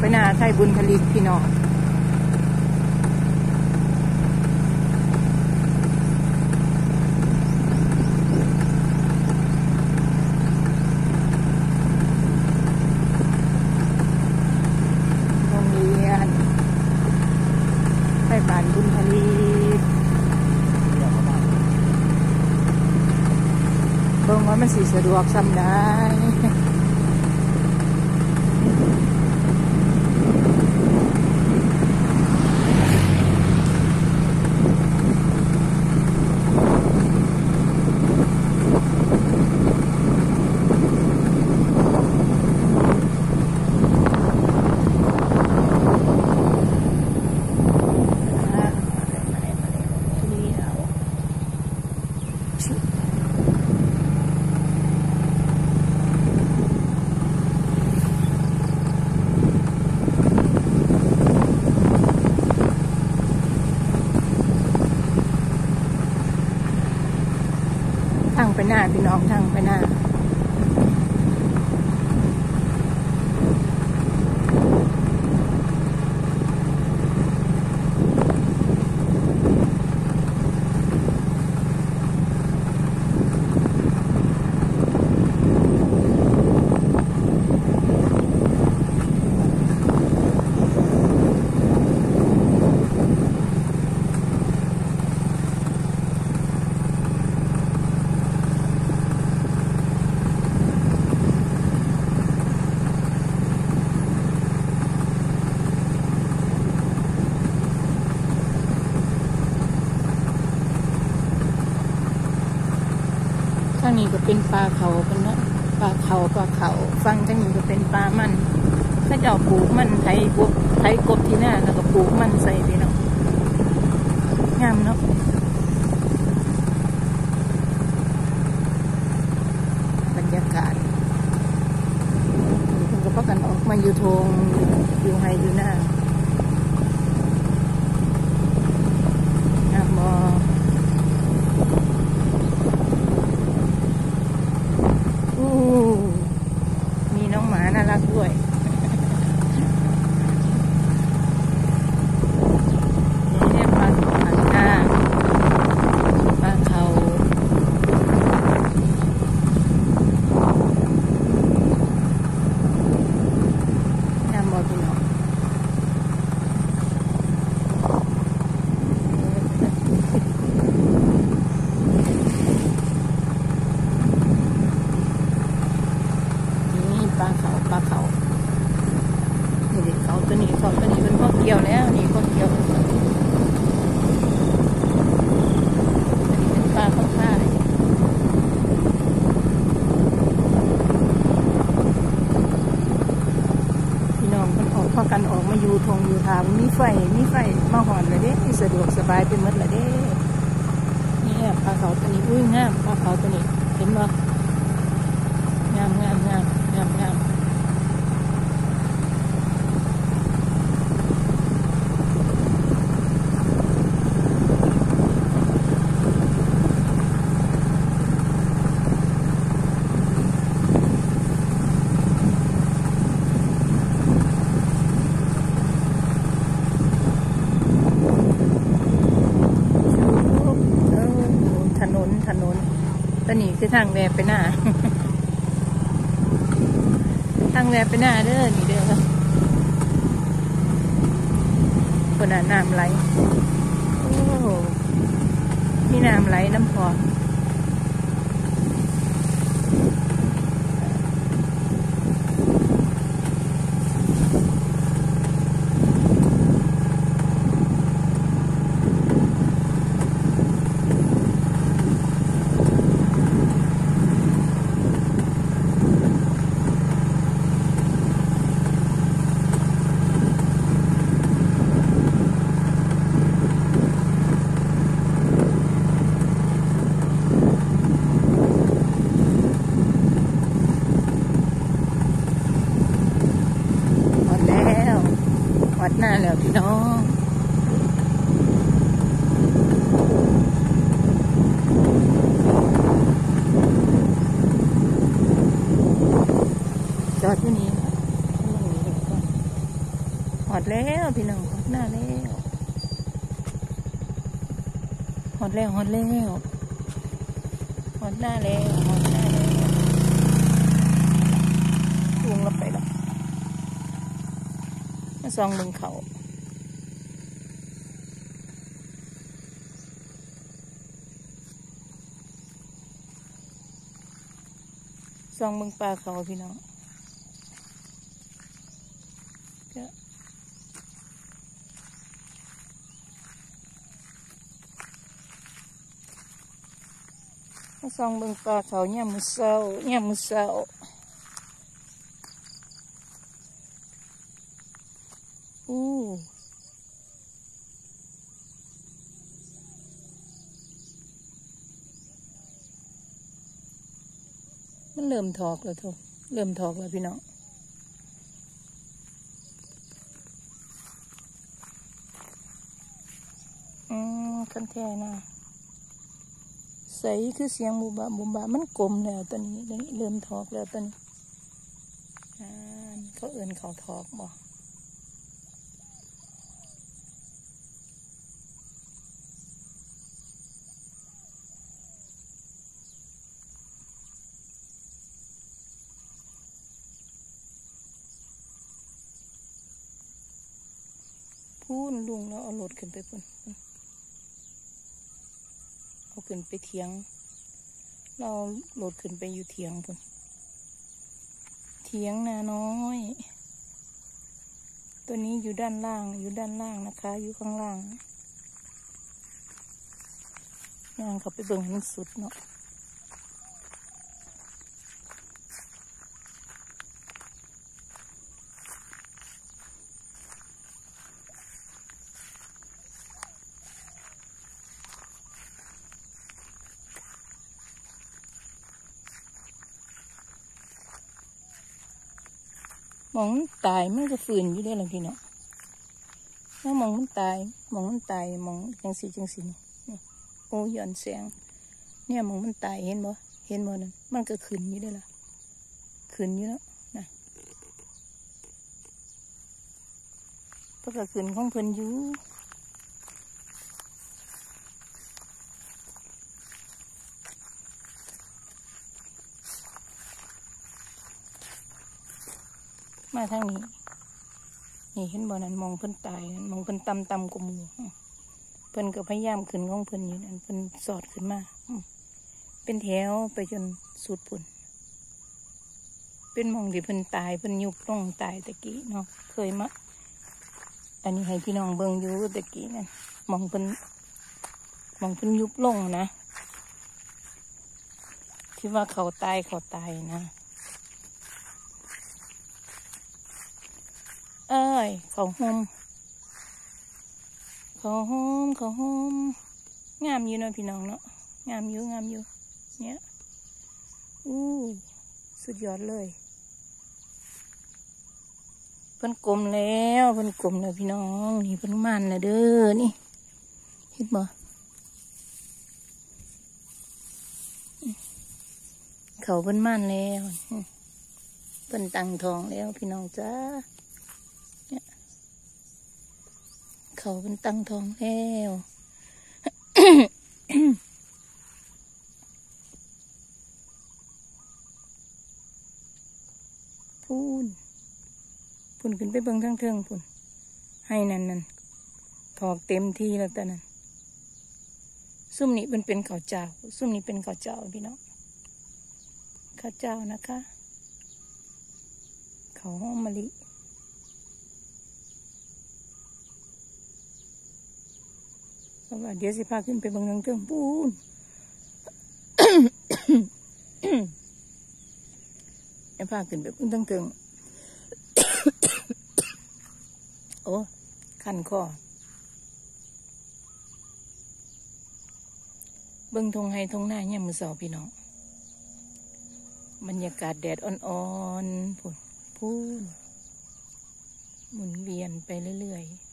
ไปหน้าไทยบุญผลิตพี่น้องโรงเรียนไทยบ้านบุญผลิตเบิ่งว่ามันสิสะดวกซ้ำได้ทางไปหน้าพี่น้องทางไปหน้าทางนี้ก็เป็นปลาเขาเป็นเนาะปลาเขาฟังทางนี้ก็เป็นปลามันถ้าจะเอาปลูกมันไถกบที่หน้าแล้วก็ปลูกมันใส่พี่น้องงามเนาะบรรยากาศคนก็พักกันออกมาอยู่ทงอยู่ไฮอยู่หน้างามบ่มีน้องหมาน่ารักด้วยนี่ปลาหางหน้าปลาเขาน้ำบ่อพี่น้องปลาเขานี่เขาตัวนี้เป็นพวกเกี่ยวแล้วนี่พวกเกี่ยวอันนี้เป็นปลาข้าวฟ่ายพี่น้องมันออกพากันออกมาอยู่ทงอยู่ทางมีไฟมาหอนเลยเด้สะดวกสบายไปหมดเลยเด้นี่ปลาเขาตัวนี้อุ้ยงามปลาเขาตัวนี้เห็นบ่งามถนนตัวนี้คือทางแวะไปหน้า ทางแวะไปหน้าเด้อนี่เด้อคนน่ะน้ำไหลโอ้มีน้ำไหลน้ำพอวัดหน้าแล้วพี่น้องจอดที่นี่อดแล้วพี่น้องหอดหน้าแล้วหอดแล้วหอดแล้วหอดหน้าแล้วหอดหน้าแล้ววงเราไปแล้วมาซองเบิ่งเขาซองเบิ่งปลาเขาพี่น้องมาซองเบิ่งปลาเขาเนี่ยมือเศร้าเนี่ยมือเศร้ามันเริ่มถอกแล้วทุกเริ่มถอกแล้วพี่น้องคันแท้นะใสคือเสียงบุบะบุบะมันกลมแล้วตอนนี้เริ่มถอกแล้วตอนนี้เขาเอื่นเขาถอกบ่พูนลุงแล้วเอารถขึ้นไปพุ่นเอาขึ้นไปเถียงเราโหลดขึ้นไปอยู่เถียงพุ่นเถียงนาน้อยตัวนี้อยู่ด้านล่างนะคะอยู่ข้างล่างย่างเขาไปเบิ่งให้มันสุดเนาะมองมันตายมันก็ฝืนอยู่ได้หรอพี่เนาะถ้ามองมันตายมองจังสีนี่โอ้ย้อนแสงเนี่ยมองมันตายเห็นบ่นั่นมันก็ขึ้นอยู่ได้ล่ะขึ้นอยู่แล้วนะก็ขึ้นของเพิ่นอยู่มาทางนี้นี่เห็นบ่นั่นมองเพิ่นตายมองเพิ่นต่ำกว่าหมู่เพิ่นก็พยายามขึ้นของเพิ่นอยู่นั่นเพิ่นสอดขึ้นมาเป็นแถวไปจนสุดพุ่นเป็นมองที่เพิ่นตายเพิ่นยุบลงตายตะกี้เนาะเคยมาอันนี้ให้พี่น้องเบิ่งอยู่ตะกี้นั่นมองเพิ่นยุบลงนะที่ว่าเขาตายนะเอ้ยเขาห่มงามอยู่เนาะพี่น้องเนาะงามอยู่เนี่ยสุดยอดเลยเพิ่นกลมแล้วพี่น้องนี่เพิ่นมันแล้วเด้อนี่เห็นบ่เขาเพิ่นมันแล้วเพิ่นตั้งท้องแล้วพี่น้องจ้าเขาเป็นตั้งท้องแล้ว พูนขึ้นไปเบิ่งทั้งเทิงพูนให้นั่นถอกเต็มที่แล้วแต่นั่นซุ่มนี้มันเป็นข้าวเจ้าพี่น้องข้าวเจ้านะคะข้าวหอมมะลิเดี๋ยวสิพาขึ้นไปเบิ่งทางเทิงปูน จะพาขึ้นไปเบิ่งทางเทิง โอ้คันคอเบิ่งทงไฮทงหน้าเนี่ยมือสาวพี่น้องบรรยากาศแดดอ่อนๆพูนหมุนเวียนไปเรื่อยๆ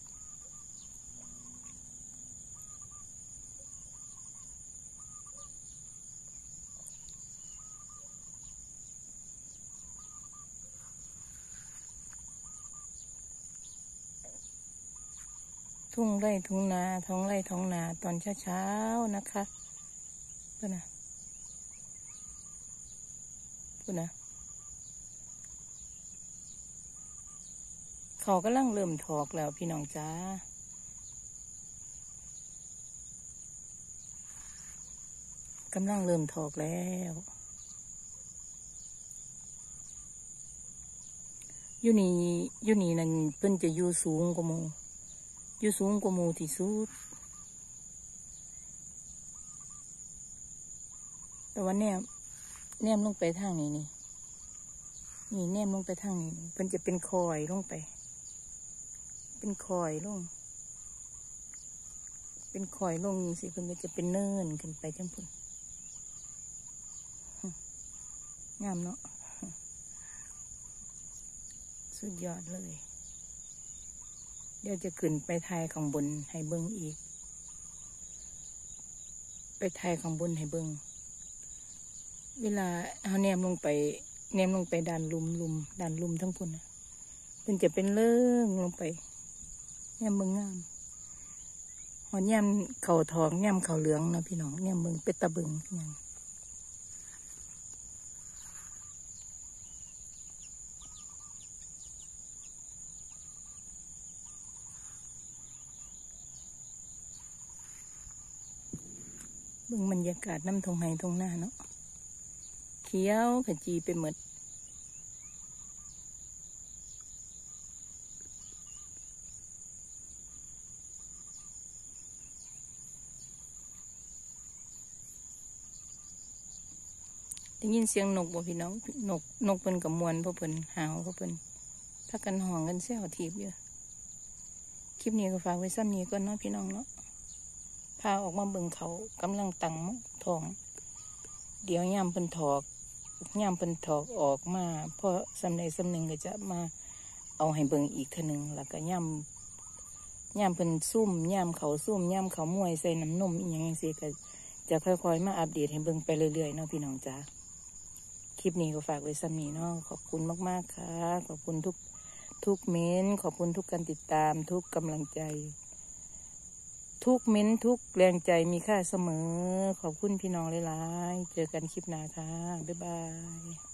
ทุ่งไร่ทุ่งนาท้องไร่ท้องนาตอนเช้าๆนะคะพูดนะเขากำลังเริ่มถอกแล้วพี่น้องจ้ากำลังเริ่มถอกแล้วอยู่นี่นั่นเพิ่นจะอยู่สูงกว่าหมู่ที่สุดแต่ว่าแนมลงไปทางนี้นี่แนมลงไปทางนี้เพิ่นจะเป็นคอยลงไปเป็นคอยลงสิเพิ่นก็จะเป็นเนินขึ้นไปจังพุ่นงามเนาะสุดยอดเลยเดี๋ยวจะขึ้นไปถ่ายข้างบนให้เบิ่งอีกไปถ่ายข้างบนให้เบิ่งเวลาเอาแนมลงไปด้านลุมทั้งพุ่นนะมันจะเป็นเรื่องลงไปแนมเบิ่งงามหอนแนมเข่าทองแนมเข่าเหลืองนะพี่น้องแนมเบิ่งเป็ดตะเบิ่งอย่างเบิ่งบรรยากาศน้ำทงไห้ทงหน้าเนาะเขียวขจีไปหมดได้ยินเสียงนกบ่พี่น้องนกเพิ่นกับมวลเพราะเพิ่นหาวเพราะเพิ่นถ้ากันห้องกันเสี้ยวทีบเยอะคลิปนี้ก็ฝากไว้ซ้ำนี้ก่อนเนาะพี่น้องเนาะพาออกมาเบิ่งเขากำลังตั้งทองเดี๋ยวย่ำเพิ่นถอกออกมาเพราะสำใดสำหนึ่งก็จะมาเอาให้เบิ่งอีกเท่านึงแล้วก็ย่ำเพิ่นซุ่มย่ำเขามวยใส่น้ำนมอย่างนี้สิก็จะค่อยๆมาอัปเดตให้เบิ่งไปเรื่อยๆเนาะพี่น้องจ้าคลิปนี้ก็ฝากไว้ซ้ำนี้เนาะขอบคุณมากๆค่ะขอบคุณทุกเม้นขอบคุณทุกการติดตามทุกกำลังใจทุกเม้นทุกแรงใจมีค่าเสมอขอบคุณพี่น้องหลายๆเจอกันคลิปหน้าค่ะบ๊ายบาย